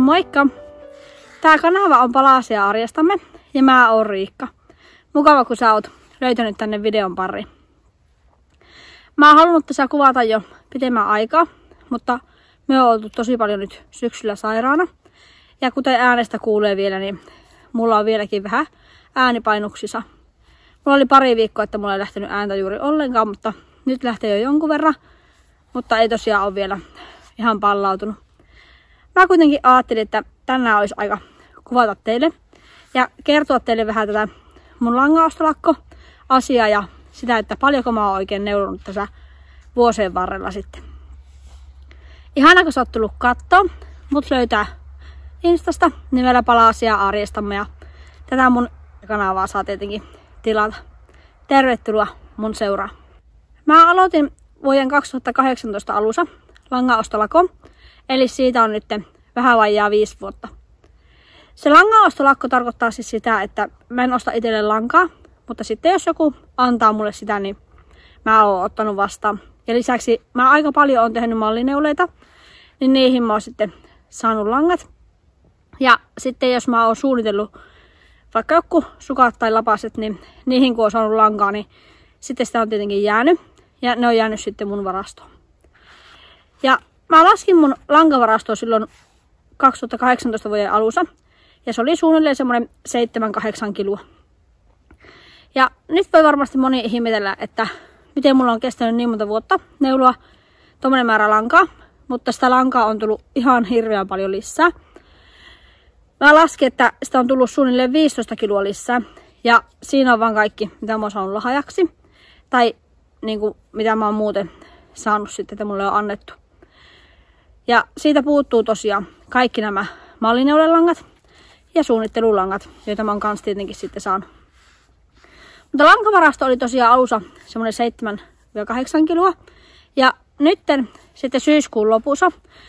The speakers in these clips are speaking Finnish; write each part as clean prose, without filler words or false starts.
Moikka! Tää kanava on Palasia arjestamme ja mä oon Riikka. Mukava kun sä oot löytänyt tänne videon pariin. Mä oon halunnut tässä kuvata jo pitemmän aikaa, mutta me oon oltu tosi paljon nyt syksyllä sairaana. Ja kuten äänestä kuulee vielä, niin mulla on vieläkin vähän äänipainuksissa. Mulla oli pari viikkoa, että mulla ei lähtenyt ääntä juuri ollenkaan, mutta nyt lähtee jo jonkun verran. Mutta ei tosiaan ole vielä ihan pallautunut. Mä kuitenkin ajattelin, että tänään olisi aika kuvata teille ja kertoa teille vähän tätä mun langaostolakko-asiaa ja sitä, että paljonko mä oon oikein neulonut tässä vuosien varrella sitten. Ihana, kun sä oot tullut kattoo. Mut löytää Instasta nimellä Palasia arjestamme ja tätä mun kanavaa saa tietenkin tilata. Tervetuloa mun seuraan. Mä aloitin vuoden 2018 alussa langaostolakon, eli siitä on nyt vähän vajaa 5 vuotta. Se langaostolakko tarkoittaa siis sitä, että mä en osta itselle lankaa, mutta sitten jos joku antaa mulle sitä, niin mä oon ottanut vastaan. Ja lisäksi mä aika paljon oon tehnyt mallineuleita, niin niihin mä oon sitten saanut langat. Ja sitten jos mä oon suunnitellut vaikka joku sukat tai lapaset, niin niihin kun on saanut lankaa, niin sitten sitä on tietenkin jäänyt. Ja ne on jäänyt sitten mun varastoon. Ja mä laskin mun lankavarastoa silloin 2018 vuoden alussa. Ja se oli suunnilleen semmoinen 7-8 kiloa. Ja nyt voi varmasti moni ihmetellä, että miten mulla on kestänyt niin monta vuotta neuloa tommonen määrä lankaa. Mutta sitä lankaa on tullut ihan hirveän paljon lisää. Mä laskin, että sitä on tullut suunnilleen 15 kiloa lisää. Ja siinä on vaan kaikki, mitä mä oon saanut lahjaksi. Tai niinku, mitä mä oon muuten saanut sitten, että mulle on annettu. Ja siitä puuttuu tosiaan kaikki nämä mallineulelangat ja suunnittelulangat, joita mä oon kanssa tietenkin sitten saanut. Mutta lankavarasto oli tosiaan alussa semmoinen 7-8 kiloa. Ja nytten sitten syyskuun lopussa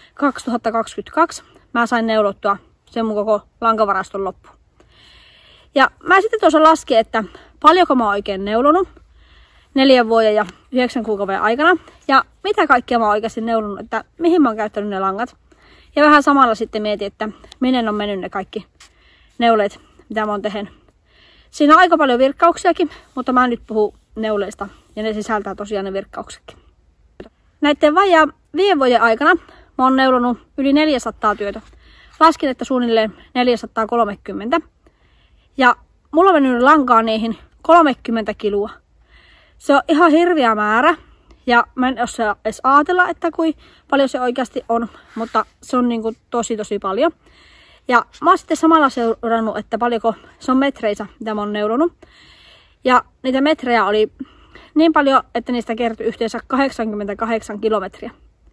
2022 mä sain neulottua sen mun koko lankavaraston loppuun. Ja mä sitten tuossa laskin, että paljonko mä oon oikein neulonut 4 vuoden ja 9 kuukauden aikana. Ja mitä kaikkea mä oon oikeasti neulonut, että mihin mä oon käyttänyt ne langat. Ja vähän samalla sitten mietin, että minne on mennyt ne kaikki neuleet, mitä mä oon tehnyt. Siinä on aika paljon virkkauksiakin, mutta mä nyt puhun neuleista ja ne sisältää tosiaan ne virkkauksetkin. Näiden vajaa 5 vuoden aikana mä oon neulonut yli 400 työtä. Laskin, että suunnilleen 430. Ja mulla on mennyt lankaa niihin 30 kiloa. Se on ihan hirveä määrä. Ja mä en osaa edes ajatella, että kuinka paljon se oikeasti on. Mutta se on niinku tosi paljon. Ja mä oon sitten samalla seurannut, että paljonko se on metreissä, mitä mä oon neulonut. Ja niitä metrejä oli niin paljon, että niistä kertyi yhteensä 88 kilometriä.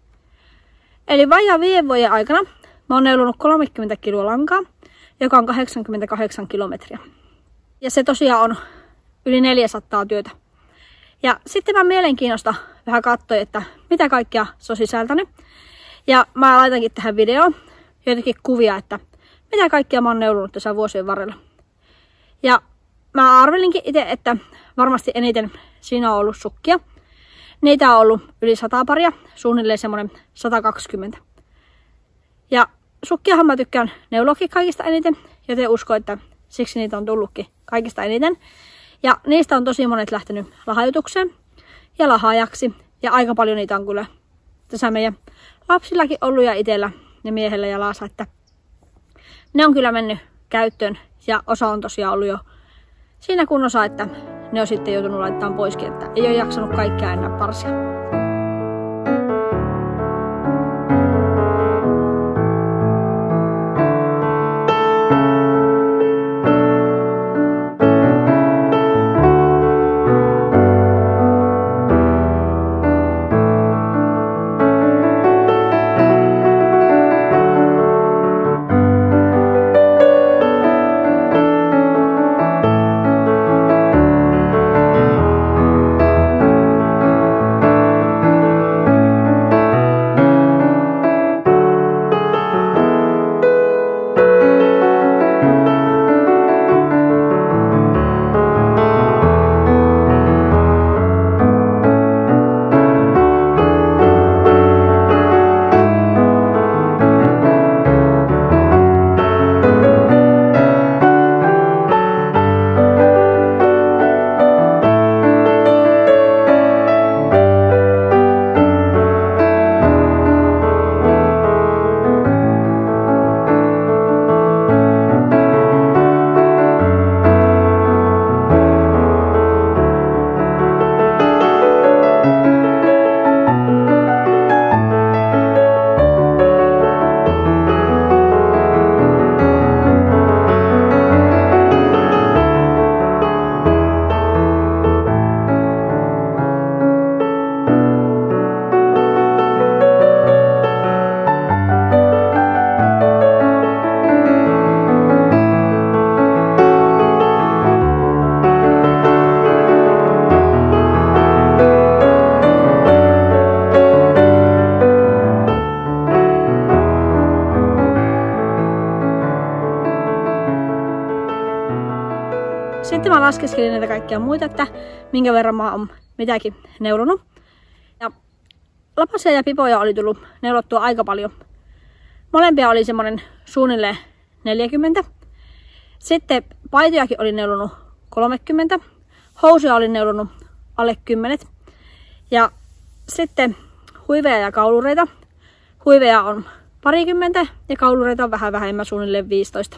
Eli vajaa 5 vuoden aikana mä oon neulonut 30 kiloa lankaa, joka on 88 kilometriä. Ja se tosiaan on yli 400 työtä. Ja sitten mä mielenkiinnosta vähän katsoin, että mitä kaikkea se on sisältänyt. Ja mä laitankin tähän videoon joitakin kuvia, että mitä kaikkea mä oon neulonut tässä vuosien varrella. Ja mä arvelinkin itse, että varmasti eniten siinä on ollut sukkia. Niitä on ollut yli 100 paria, suunnilleen semmoinen 120. Ja sukkiahan mä tykkään neuloakin kaikista eniten, joten uskon, että siksi niitä on tullutkin kaikista eniten. Ja niistä on tosi monet lähtenyt lahjoitukseen ja lahaajaksi. Ja aika paljon niitä on kyllä tässä meidän lapsillakin ollut ja itsellä ja miehellä ja Laasa, että ne on kyllä mennyt käyttöön. Ja osa on tosiaan ollut jo siinä kunnossa, että ne on sitten joutunut laittamaan poiskin, että ei ole jaksanut kaikkea enää parsia. sitten mä laskeskelin näitä kaikkia muita, että minkä verran mä oon mitäkin neulonut. Ja lapasia ja pipoja oli tullut neulottua aika paljon. Molempia oli semmonen suunnilleen 40. Sitten paitojakin oli neulonut 30. Housuja oli neulonut alle 10. Ja sitten huiveja ja kaulureita. Huiveja on parikymmentä ja kaulureita on vähän vähemmän, suunnilleen 15.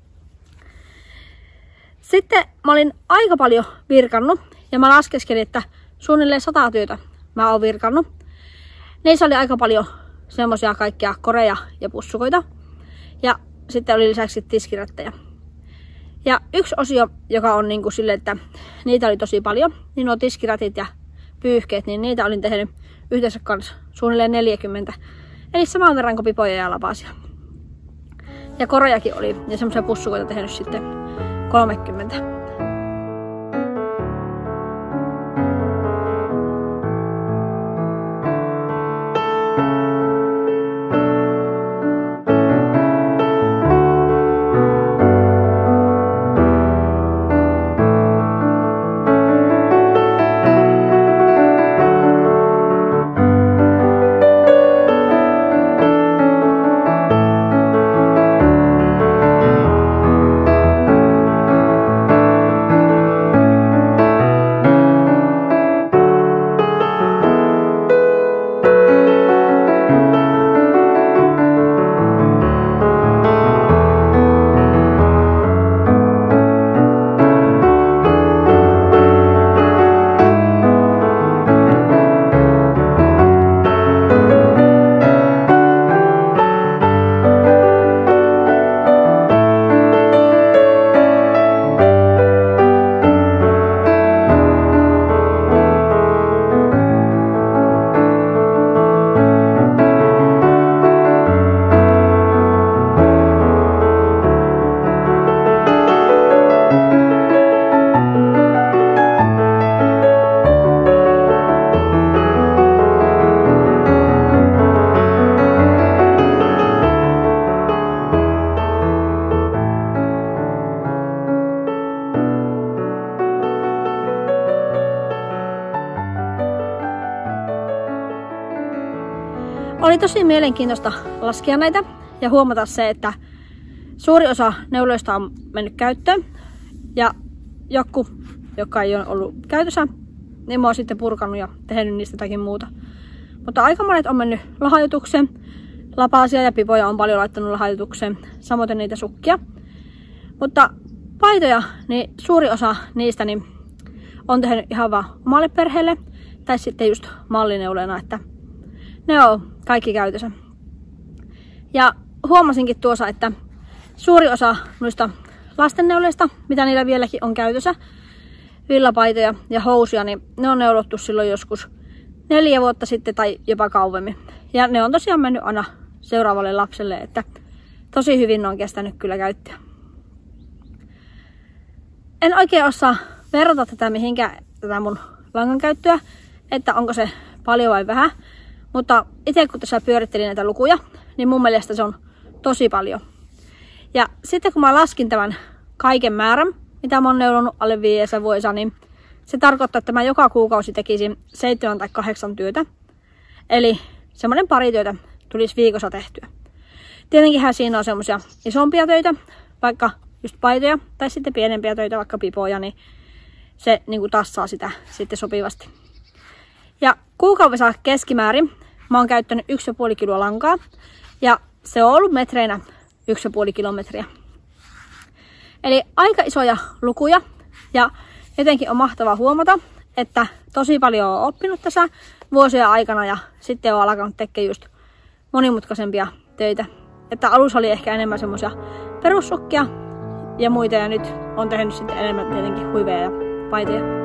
Sitten mä olin aika paljon virkannut ja mä laskeskelin, että suunnilleen 100 työtä mä oon virkannut. Niissä oli aika paljon semmosia kaikkia koreja ja pussukoita. Ja sitten oli lisäksi tiskirättejä. Ja yksi osio, joka on niinku silleen, että niitä oli tosi paljon, niin nuo tiskirätit ja pyyhkeet, niin niitä olin tehnyt yhteensä kanssa suunnilleen 40. Eli saman verran kuin pipoja ja lapasia. Ja korejakin oli, ja semmoisia pussukoita tehnyt sitten 30. Oli tosi mielenkiintoista laskea näitä ja huomata se, että suuri osa neuloista on mennyt käyttöön ja joku, joka ei ole ollut käytössä, niin mä oon sitten purkanut ja tehnyt niistä jotakin muuta. Mutta aika monet on mennyt lahajutukseen. Lapasia ja pipoja on paljon laittanut lahajutukseen, samoin niitä sukkia. Mutta paitoja, niin suuri osa niistä niin on tehnyt ihan vaan omalle perheelle tai sitten just mallineulena, että ne on kaikki käytössä. Ja huomasinkin tuossa, että suuri osa noista lastenneuleista, mitä niillä vieläkin on käytössä, villapaitoja ja housuja, niin ne on neulottu silloin joskus 4 vuotta sitten tai jopa kauemmin. Ja ne on tosiaan mennyt aina seuraavalle lapselle, että tosi hyvin ne on kestänyt kyllä käyttöä. En oikein osaa verrata tätä mihinkään tätä mun langan käyttöä, että onko se paljon vai vähän. Mutta itse kun tässä pyörittelin näitä lukuja, niin mun mielestä se on tosi paljon. Ja sitten kun mä laskin tämän kaiken määrän, mitä mä oon neulonut alle 5 vuodessa, niin se tarkoittaa, että mä joka kuukausi tekisin 7 tai 8 työtä. Eli semmoinen pari työtä tulisi viikossa tehtyä. Tietenkinhän siinä on semmoisia isompia töitä, vaikka just paitoja, tai sitten pienempiä töitä, vaikka pipoja, niin se niin kuin tassaa sitä sitten sopivasti. Ja kuukaudessa keskimäärin mä oon käyttänyt 1,5 kiloa lankaa, ja se on ollut metreinä 1,5 kilometriä. Eli aika isoja lukuja, ja jotenkin on mahtavaa huomata, että tosi paljon on oppinut tässä vuosien aikana, ja sitten on alkanut tekemään just monimutkaisempia töitä. Että alussa oli ehkä enemmän semmoisia perussukkia ja muita, ja nyt on tehnyt sitten enemmän tietenkin huiveja ja paitoja.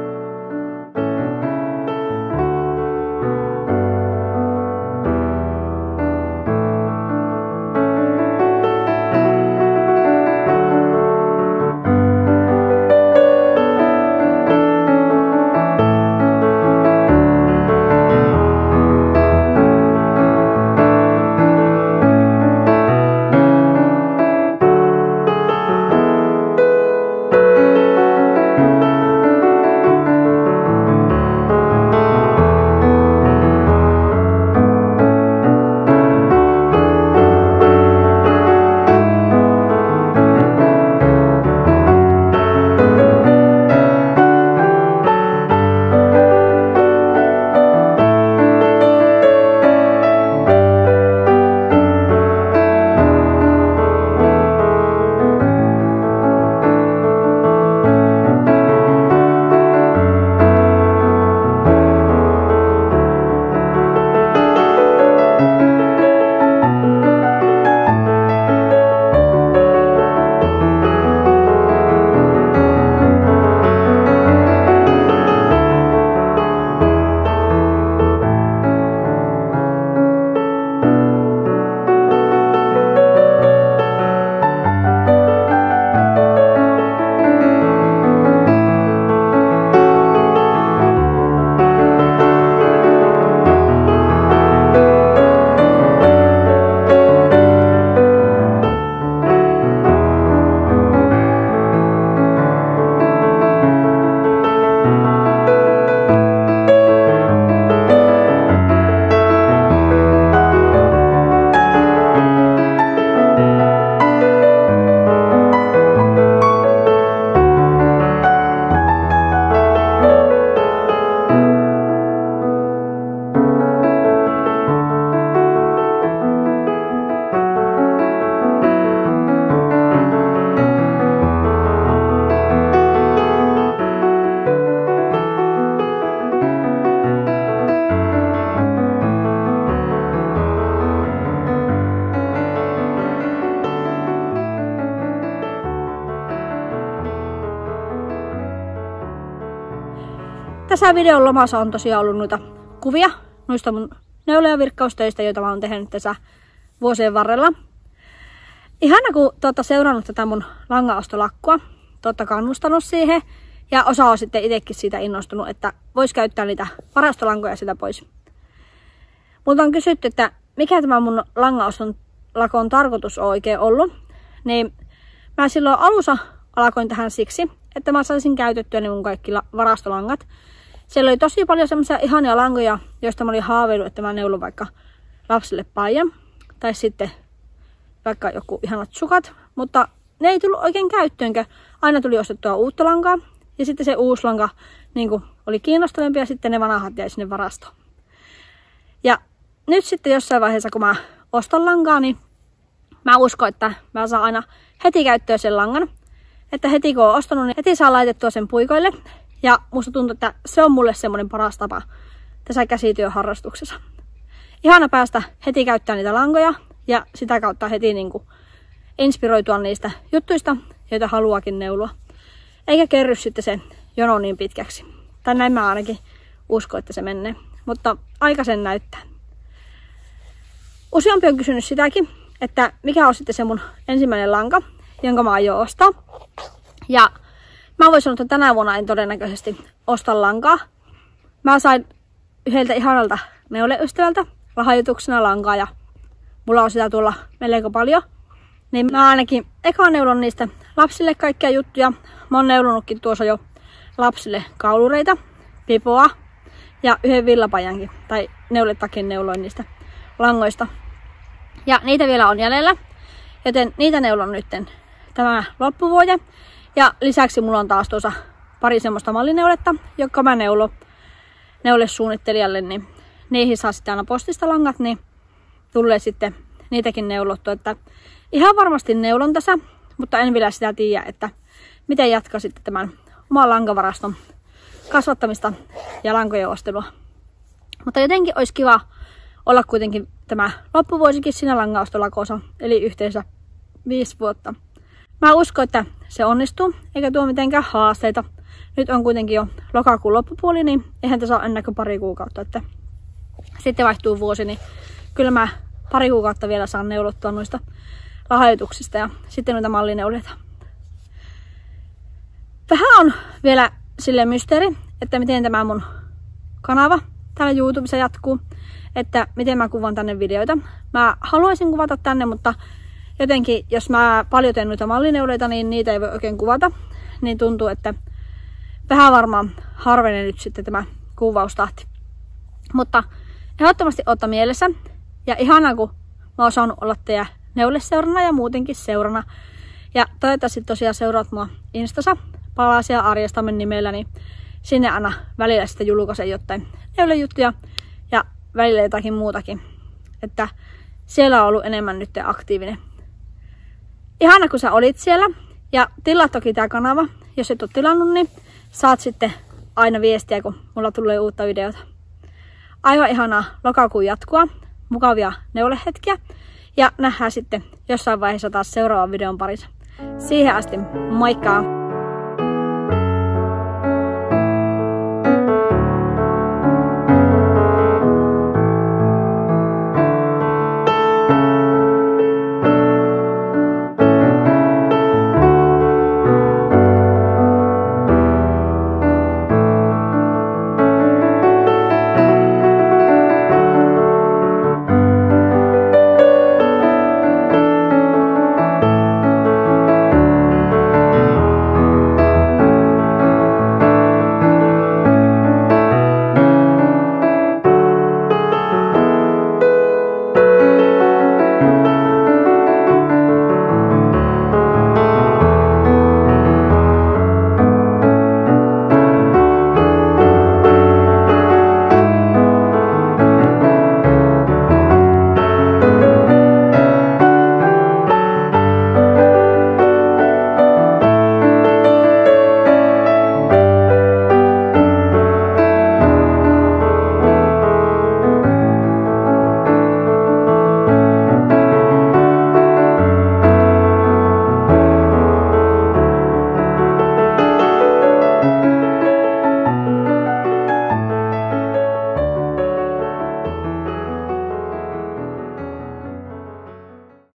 tässä videon lomassa on tosiaan ollut noita kuvia noista mun neula- ja virkkaustöistä, joita mä oon tehnyt tässä vuosien varrella. Ihana, kun te olette seurannut tätä mun langanostolakkua, te olette kannustanut siihen ja osa on sitten itsekin siitä innostunut, että vois käyttää niitä varastolankoja sitä pois. Multa on kysytty, että mikä tämä mun langanoston lakon tarkoitus on oikein ollut, niin mä silloin alussa alkoin tähän siksi, että mä saisin käytettyä ne mun kaikki varastolangat. Siellä oli tosi paljon semmoisia ihania lankoja, joista mä olin haaveillut, että mä neulun vaikka lapsille paijan. Tai sitten vaikka joku ihanat sukat. Mutta ne ei tullut oikein käyttöönkö. Aina tuli ostettua uutta lankaa. Ja sitten se uusi lanka niin oli kiinnostavampi ja sitten ne vanhat jäi sinne varastoon. Ja nyt sitten jossain vaiheessa, kun mä ostan lankaa, niin mä uskon, että mä saan aina heti käyttöön sen langan. Että heti kun on ostanut, niin heti saa laitettua sen puikoille. Ja musta tuntuu, että se on mulle semmoinen paras tapa tässä käsityöharrastuksessa. Ihana päästä heti käyttämään niitä lankoja ja sitä kautta heti inspiroitua niistä juttuista, joita haluakin neulua. Eikä kerry sitten se jono niin pitkäksi. Tai näin mä ainakin uskon, että se menee. Mutta aika sen näyttää. Useampi on kysynyt sitäkin, että mikä on sitten se mun ensimmäinen lanka, jonka mä aion ostaa. Ja mä voin sanoa, että tänä vuonna en todennäköisesti osta lankaa. Mä sain yhdeltä ihanalta neuleystävältä lahjoituksena lankaa ja mulla on sitä tuolla melko paljon. Niin mä ainakin eka neulon niistä lapsille kaikkia juttuja. Mä oon neulunutkin tuossa jo lapsille kaulureita, pipoa ja yhden villapajankin. Tai neuletakin neuloin niistä langoista. Ja niitä vielä on jäljellä, joten niitä neulon nytten tämä loppuvuoden. Ja lisäksi mulla on taas tuossa pari semmoista mallineuletta, jotka mä neulesuunnittelijalle, niin niihin saa sitten aina postista langat, niin tulee sitten niitäkin neulottu. Että ihan varmasti neulon tässä, mutta en vielä sitä tiedä, että miten jatkaa sitten tämän oman lankavaraston kasvattamista ja lankojen ostelua. Mutta jotenkin olisi kiva olla kuitenkin tämä loppuvuosikin siinä langaostolakossa, eli yhteensä 5 vuotta. Mä uskon, että se onnistuu, eikä tuo mitenkään haasteita. Nyt on kuitenkin jo lokakuun loppupuoli, niin eihän tässä ole ennen kuin pari kuukautta. Että sitten vaihtuu vuosi, niin kyllä mä pari kuukautta vielä saan neulottua noista lahjoituksista ja sitten noita mallineuleita. Vähän on vielä sille mysteeri, että miten tämä mun kanava täällä YouTubessa jatkuu. Että miten mä kuvan tänne videoita. Mä haluaisin kuvata tänne, mutta jotenkin, jos mä paljon teen noita mallineuleita, niin niitä ei voi oikein kuvata. Niin tuntuu, että vähän varmaan harvenee nyt sitten tämä kuvaustahti. Mutta ehdottomasti ottaa mielessä. Ja ihanaa, kun mä oon saanut olla teidän neuleseurana ja muutenkin seurana. Ja toivottavasti tosiaan seuraat mua Instassa Palasia Arjestamme nimellä, niin sinne aina välillä sitten julkaisen jotain neulejuttuja ja välillä jotakin muutakin. Että siellä on ollut enemmän nyt aktiivinen. Ihana, kun sä olit siellä. Ja tilaa toki tää kanava. Jos et ole tilannut, niin saat sitten aina viestiä, kun mulla tulee uutta videota. Aivan ihanaa lokakuun jatkua. Mukavia neulehetkiä. Ja nähdään sitten jossain vaiheessa taas seuraavan videon parissa. Siihen asti, moikka!